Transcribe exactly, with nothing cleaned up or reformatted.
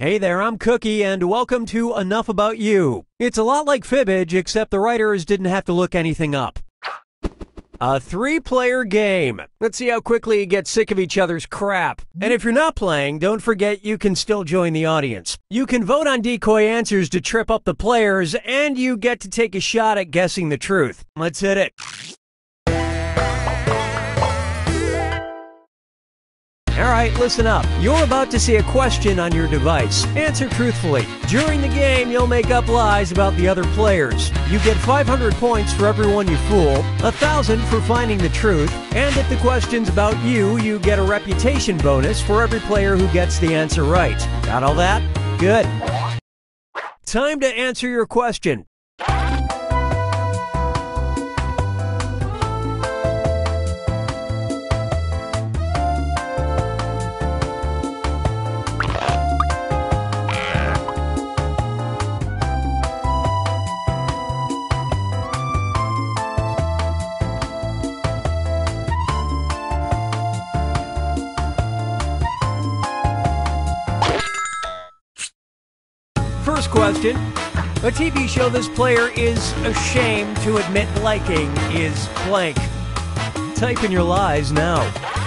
Hey there, I'm Cookie, and welcome to Enough About You. It's a lot like Fibbage, except the writers didn't have to look anything up. A three-player game. Let's see how quickly you get sick of each other's crap. And if you're not playing, don't forget you can still join the audience. You can vote on decoy answers to trip up the players, and you get to take a shot at guessing the truth. Let's hit it. Alright, listen up. You're about to see a question on your device. Answer truthfully. During the game, you'll make up lies about the other players. You get five hundred points for everyone you fool, one thousand for finding the truth, and if the question's about you, you get a reputation bonus for every player who gets the answer right. Got all that? Good. Time to answer your question. First question. A T V show this player is ashamed to admit liking is blank. Type in your lies now.